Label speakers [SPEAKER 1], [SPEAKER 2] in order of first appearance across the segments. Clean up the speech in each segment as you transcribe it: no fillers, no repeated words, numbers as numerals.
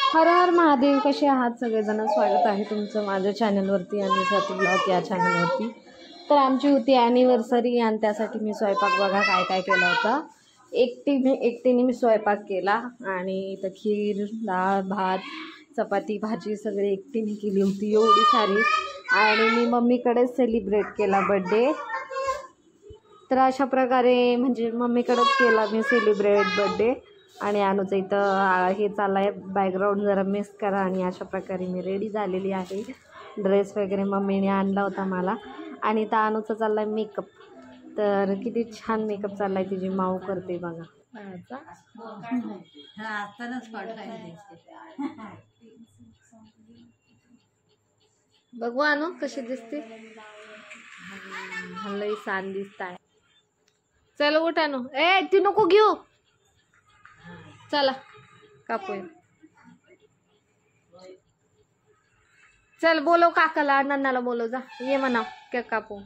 [SPEAKER 1] हर हर महादेव. कसे आहात सगळेजण? स्वागत आहे तुमचं माझ्या चॅनलवरती आणि स्वाती ब्लॉग या चॅनलवरती. तर आमची होती ॲनिव्हर्सरी आणि त्यासाठी मी स्वयंपाक बघा काय काय केला होता. एकटीने मी स्वयंपाक केला आणि इथं खीर, डाळ, भात, चपाती, भाजी सगळी एकटीने केली होती एवढी सारी. आणि मी मम्मीकडेच सेलिब्रेट केला बड्डे. तर अशा प्रकारे म्हणजे मम्मीकडेच केला मी सेलिब्रेट बड्डे. आणि अनुचं इथं हे चाललं आहे बॅकग्राऊंड जरा मिस करा. आणि अशा प्रकारे मी रेडी झालेली आहे. ड्रेस वगैरे मम्मीने आणला होता मला. आणि इथं अनुचं चाललं आहे मेकअप. तर किती छान मेकअप चालला आहे, तिची माऊ करते बघा. बघू अनु कशी दिसते. लई छान दिसत आहे. चल उठ अनु. ए ती नको घेऊ. चला कापूया. चल बोलव काकाला नन्नाला बोलव जा. ये म्हणा केक कापू.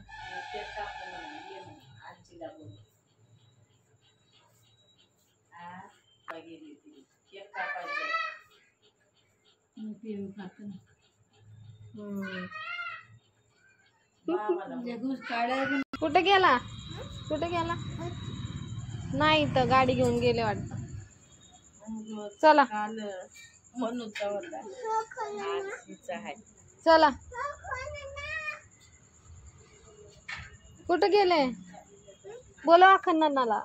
[SPEAKER 1] कुठे गेला? कुठे गेला? नाही तर गाडी घेऊन गेले वाटतं. चला चला. कुठं गेले? बोलवा खन्नाला.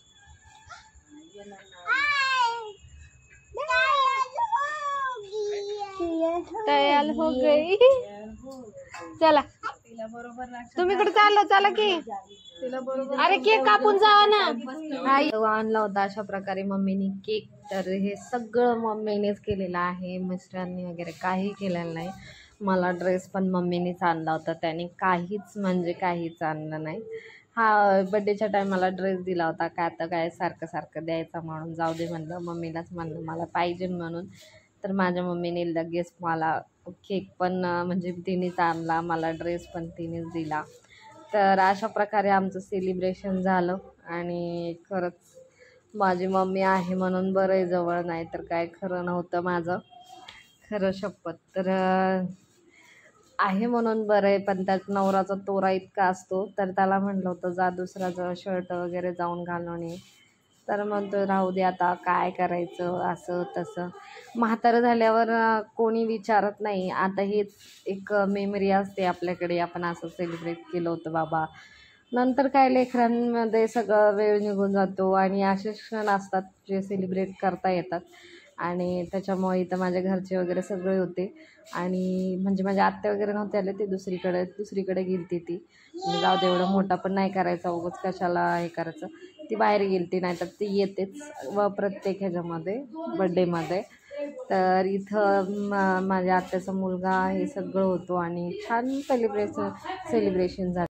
[SPEAKER 1] तयार हो गई. चला तुम्ही कुठे चाललो? चला की. अरे केक कापून जावा ना. आणला होता अशा प्रकारे मम्मीने केक. तर हे सगळं मम्मीनेच केलेलं आहे. मिस्टरांनी वगैरे काही केलेलं नाही. मला ड्रेस पण मम्मीनेच आणला होता. त्याने काहीच म्हणजे काहीच आणलं नाही. हा बड्डेच्या टायमाला ड्रेस दिला होता. काय आता काय सारखं सारखं द्यायचा म्हणून जाऊ दे म्हणलं. मम्मीलाच म्हणलं मला पाहिजे म्हणून. तर माझ्या मम्मीने लगेच मला केक पण म्हणजे तिनेच आणला. मला ड्रेस पण तिनेच दिला. तर अशा प्रकारे आमचं सेलिब्रेशन झालं. आणि खरंच माझी मम्मी आहे म्हणून बरं आहे जवळ, नाही तर काय खरं नव्हतं माझं. खरं शपथ. तर आहे म्हणून बरं आहे. पण त्यात नवराचा तोरा इतका असतो. तर त्याला म्हटलं होतं जा दुसरा शर्ट वगैरे जाऊन घालून ये. तर म्हणतो राहू दे आता काय करायचं असं तसं. म्हातारं झाल्यावर कोणी विचारत नाही. आता हेच एक मेमरी असते आपल्याकडे, आपण असं सेलिब्रेट केलं होतं बाबा. नंतर काय लेकरांमध्ये सगळं वेळ निघून जातो आणि असे क्षण असतात जे सेलिब्रेट करता येतात. आणि त्याच्यामुळे इथं माझ्या घरचे वगैरे सगळे होते. आणि म्हणजे माझ्या आत्या वगैरे नव्हते आले, ते दुसरीकडे गेलती ती. जाऊ दे एवढं मोठा पण नाही करायचा, उगाच कशाला हे करायचं. ती बाहेर गेलती, नाही तर ती येतेच व प्रत्येक ह्याच्यामध्ये बड्डेमध्ये. तर इथं माझ्या आत्याचा मुलगा हे सगळं होतो आणि छान सेलिब्रेशन झालं.